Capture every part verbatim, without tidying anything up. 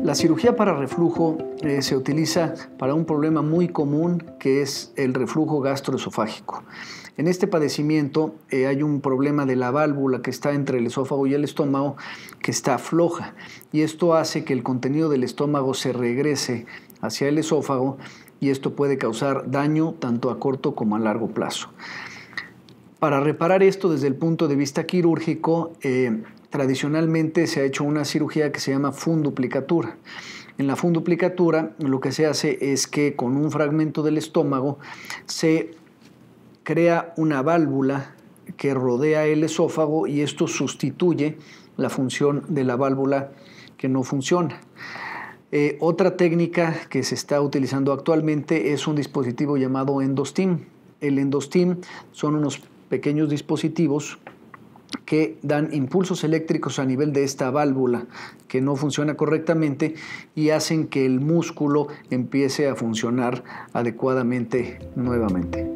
La cirugía para reflujo eh, se utiliza para un problema muy común que es el reflujo gastroesofágico. En este padecimiento eh, hay un problema de la válvula que está entre el esófago y el estómago que está floja, y esto hace que el contenido del estómago se regrese hacia el esófago, y esto puede causar daño tanto a corto como a largo plazo. Para reparar esto desde el punto de vista quirúrgico, eh, tradicionalmente se ha hecho una cirugía que se llama funduplicatura. En la funduplicatura lo que se hace es que con un fragmento del estómago se crea una válvula que rodea el esófago, y esto sustituye la función de la válvula que no funciona. Eh, otra técnica que se está utilizando actualmente es un dispositivo llamado Endostim. El Endostim son unos pequeños dispositivos que dan impulsos eléctricos a nivel de esta válvula que no funciona correctamente y hacen que el músculo empiece a funcionar adecuadamente nuevamente.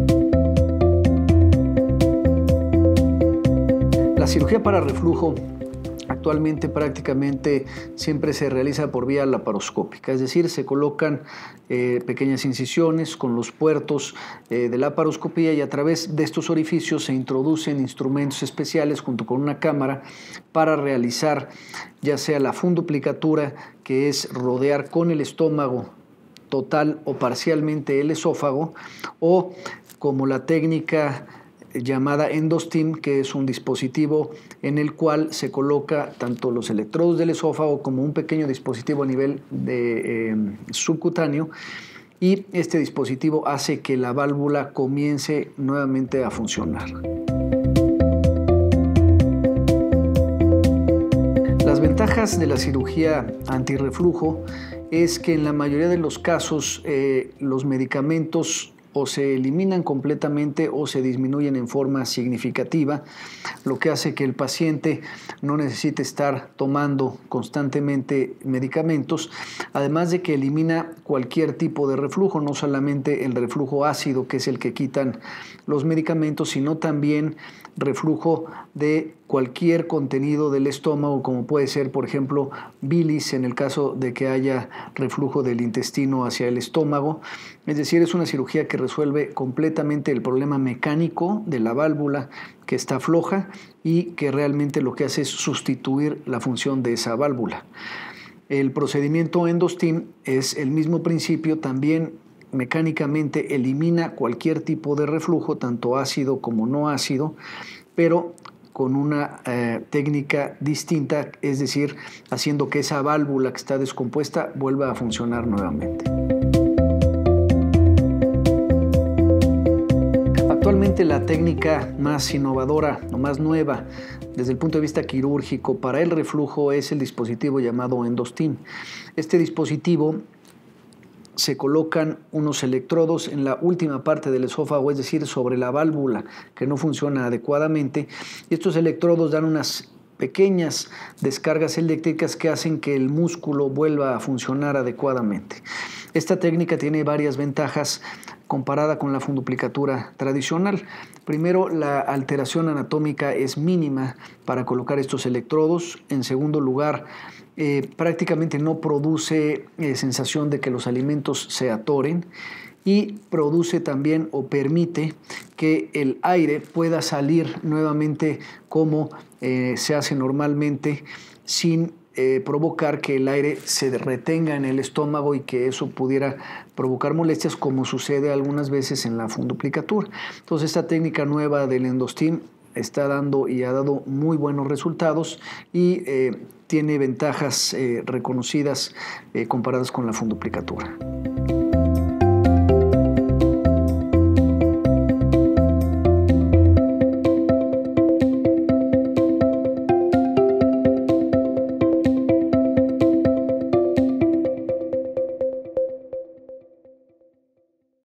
La cirugía para reflujo actualmente prácticamente siempre se realiza por vía laparoscópica, es decir, se colocan eh, pequeñas incisiones con los puertos eh, de laparoscopía, y a través de estos orificios se introducen instrumentos especiales junto con una cámara para realizar ya sea la funduplicatura, que es rodear con el estómago total o parcialmente el esófago, o como la técnica llamada Endostim, que es un dispositivo en el cual se coloca tanto los electrodos del esófago como un pequeño dispositivo a nivel de, eh, subcutáneo, y este dispositivo hace que la válvula comience nuevamente a funcionar. Las ventajas de la cirugía antirreflujo es que en la mayoría de los casos eh, los medicamentos o se eliminan completamente o se disminuyen en forma significativa, lo que hace que el paciente no necesite estar tomando constantemente medicamentos, además de que elimina cualquier tipo de reflujo, no solamente el reflujo ácido, que es el que quitan los medicamentos, sino también reflujo de cualquier contenido del estómago, como puede ser, por ejemplo, bilis, en el caso de que haya reflujo del intestino hacia el estómago. Es decir, es una cirugía que resuelve completamente el problema mecánico de la válvula que está floja y que realmente lo que hace es sustituir la función de esa válvula. El procedimiento Endostim es el mismo principio, también mecánicamente elimina cualquier tipo de reflujo, tanto ácido como no ácido, pero con una eh, técnica distinta, es decir, haciendo que esa válvula que está descompuesta vuelva a funcionar nuevamente. Actualmente la técnica más innovadora o más nueva desde el punto de vista quirúrgico para el reflujo es el dispositivo llamado Endostim. Este dispositivo se colocan unos electrodos en la última parte del esófago, es decir, sobre la válvula que no funciona adecuadamente, y estos electrodos dan unas pequeñas descargas eléctricas que hacen que el músculo vuelva a funcionar adecuadamente. Esta técnica tiene varias ventajas comparada con la funduplicatura tradicional. Primero, la alteración anatómica es mínima para colocar estos electrodos. En segundo lugar, eh, prácticamente no produce eh, sensación de que los alimentos se atoren, y produce también o permite que el aire pueda salir nuevamente como eh, se hace normalmente, sin Eh, provocar que el aire se retenga en el estómago y que eso pudiera provocar molestias, como sucede algunas veces en la funduplicatura. Entonces, esta técnica nueva del Endostim está dando y ha dado muy buenos resultados, y eh, tiene ventajas eh, reconocidas eh, comparadas con la funduplicatura.